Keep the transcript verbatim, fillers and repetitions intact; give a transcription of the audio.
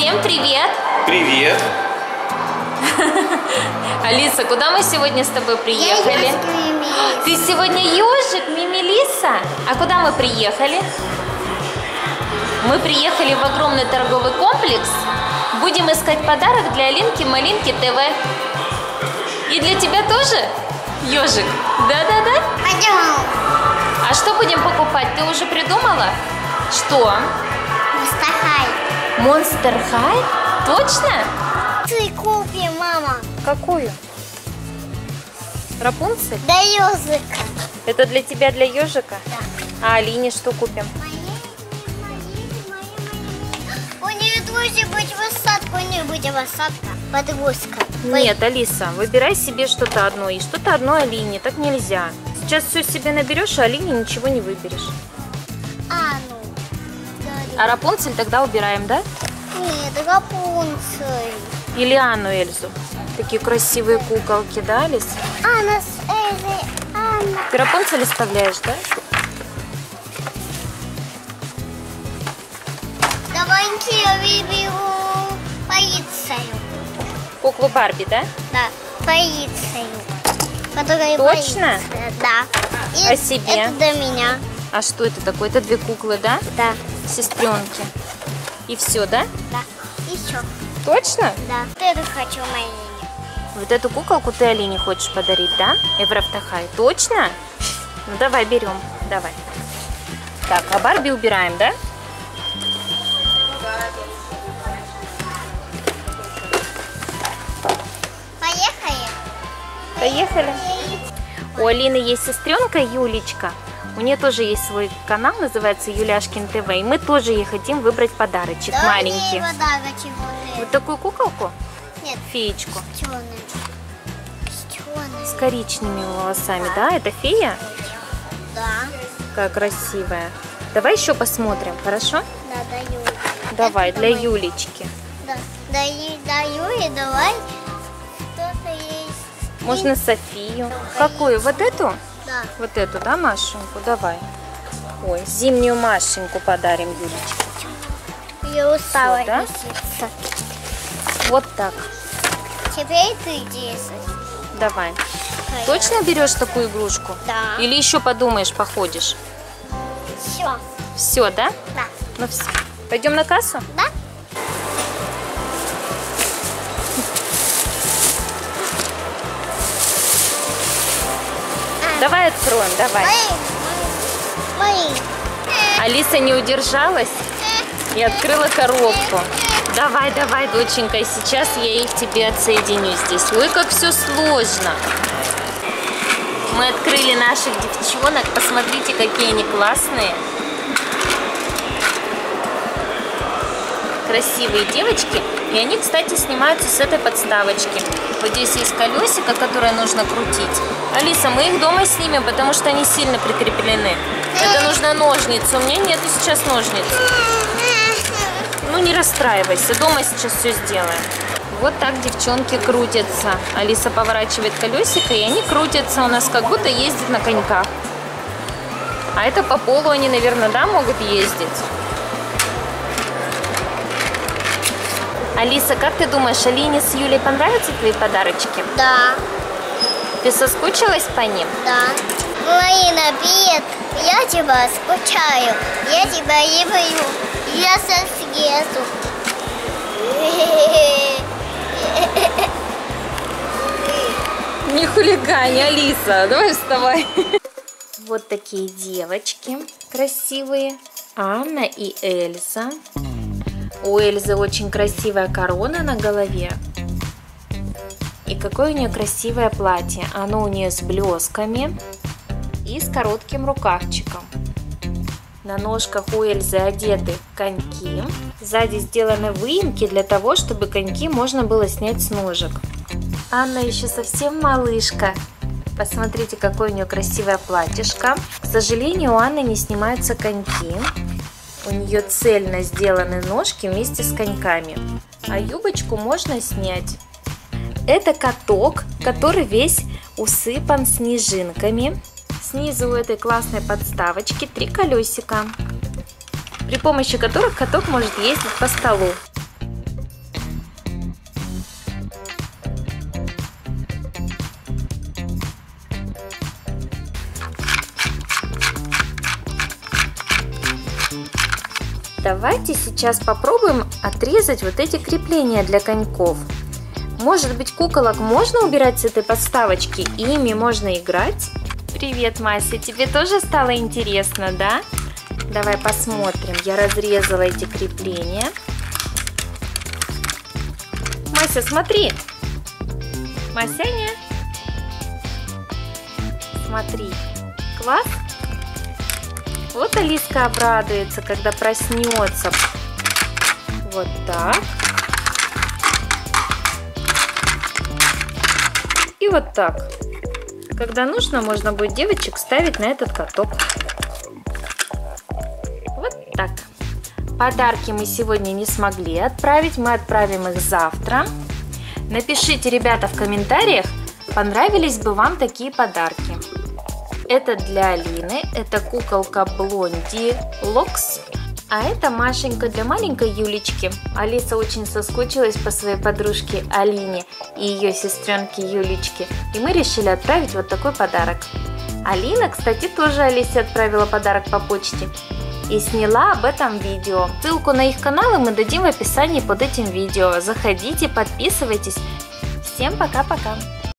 Всем привет! Привет! Алиса, куда мы сегодня с тобой приехали? Я Ты сегодня ежик, Мимилиса? А куда мы приехали? Мы приехали в огромный торговый комплекс. Будем искать подарок для Алинки Малинки ТВ. И для тебя тоже, ежик? Да-да-да? Пойдем. А что будем покупать? Ты уже придумала? Что? Монстер Хай. Монстер Хай? Точно? Ты купи, мама. Какую? Рапунцель? Да языка. Это для тебя, для ежика? Да. А Алине что купим? У нее должна быть высадка, у нее будет высадка, подгрузка. Нет, Алиса, выбирай себе что-то одно и что-то одно Алине. Так нельзя. Сейчас все себе наберешь, а Алине ничего не выберешь. А, ну. А Рапунцель тогда убираем, да? Нет, Рапунцель. Или Анну Эльзу. Такие красивые куколки, да, Алис? Анна с Эльзой, Анна. Ты Рапунцель оставляешь, да? Давайте я выберу полицию. Куклу Барби, да? Да, полицию. Которая Точно? боится. Да. И А себе? Это для меня. А что это такое? Это две куклы, да? Да. Сестренки. И все, да? Да. Еще. Точно? Да. Вот эту хочу Малине. Вот эту куколку ты Алине хочешь подарить, да? Эврофтахай. Точно? Ну давай берем. Давай. Так, а Барби убираем, да? Поехали? Поехали. У Алины есть сестренка Юлечка. У нее тоже есть свой канал, называется Юляшкин ТВ. И мы тоже ей хотим выбрать подарочек Да, маленький. мне подарочек вот Вот такую куколку? Нет, Феечку. с черным. С черным. С коричневыми волосами, да? Это фея? Да. Какая красивая. Давай еще посмотрим, хорошо? Да, даю. Давай, Это для давай. Юлечки. Да. Даю, даю и давай. Что-то есть. Можно Софию. Какую? Вот эту? Да. Вот эту, да, Машеньку? Давай. Ой, зимнюю Машеньку подарим Юлечке. Я устала Всё, да? носиться. Вот так. Теперь ты десять. Давай. Точно берешь такую игрушку? Да. Или еще подумаешь, походишь? Все. Все, да? Да. Ну все. Пойдем на кассу? Да? Давай откроем, давай. Мои. Мои. Алиса не удержалась и открыла коробку. Давай, давай, доченька, сейчас я их тебе отсоединю здесь. Ой, как все сложно. Мы открыли наших девчонок. Посмотрите, какие они классные. Красивые девочки. И они, кстати, снимаются с этой подставочки. Вот здесь есть колесико, которое нужно крутить. Алиса, мы их дома снимем, потому что они сильно прикреплены. Это нужно ножницы. У меня нету сейчас ножниц. Ну, не расстраивайся. Дома сейчас все сделаем. Вот так девчонки крутятся. Алиса поворачивает колесико, и они крутятся у нас, как будто ездят на коньках. А это по полу они, наверное, да, могут ездить. Алиса, как ты думаешь, Алине с Юлей понравятся твои подарочки? Да. Ты соскучилась по ним? Да. Марина, привет. Я тебя скучаю. Я тебя люблю. Я со съезду. Не хулигань, Алиса. Давай вставай. Вот такие девочки красивые. Анна и Эльза. У Эльзы очень красивая корона на голове. И какое у нее красивое платье. Оно у нее с блесками и с коротким рукавчиком. На ножках у Эльзы одеты коньки. Сзади сделаны выемки для того, чтобы коньки можно было снять с ножек. Анна еще совсем малышка. Посмотрите, какое у нее красивое платьишко. К сожалению, у Анны не снимаются коньки. У нее цельно сделаны ножки вместе с коньками. А юбочку можно снять. Это каток, который весь усыпан снежинками. Снизу у этой классной подставочки три колесика, при помощи которых каток может ездить по столу. Давайте сейчас попробуем отрезать вот эти крепления для коньков. Может быть, куколок можно убирать с этой подставочки, и ими можно играть? Привет, Мася, тебе тоже стало интересно, да? Давай посмотрим. Я разрезала эти крепления. Мася, смотри. Масяня. Смотри. Класс? Вот Алиска обрадуется, когда проснется. Вот так. И вот так. Когда нужно, можно будет девочек ставить на этот каток. Вот так. Подарки мы сегодня не смогли отправить. Мы отправим их завтра. Напишите, ребята, в комментариях, понравились бы вам такие подарки. Это для Алины. Это куколка Блонди Локс. А это Машенька для маленькой Юлечки. Алиса очень соскучилась по своей подружке Алине и ее сестренке Юлечке. И мы решили отправить вот такой подарок. Алина, кстати, тоже Алисе отправила подарок по почте. И сняла об этом видео. Ссылку на их каналы мы дадим в описании под этим видео. Заходите, подписывайтесь. Всем пока-пока!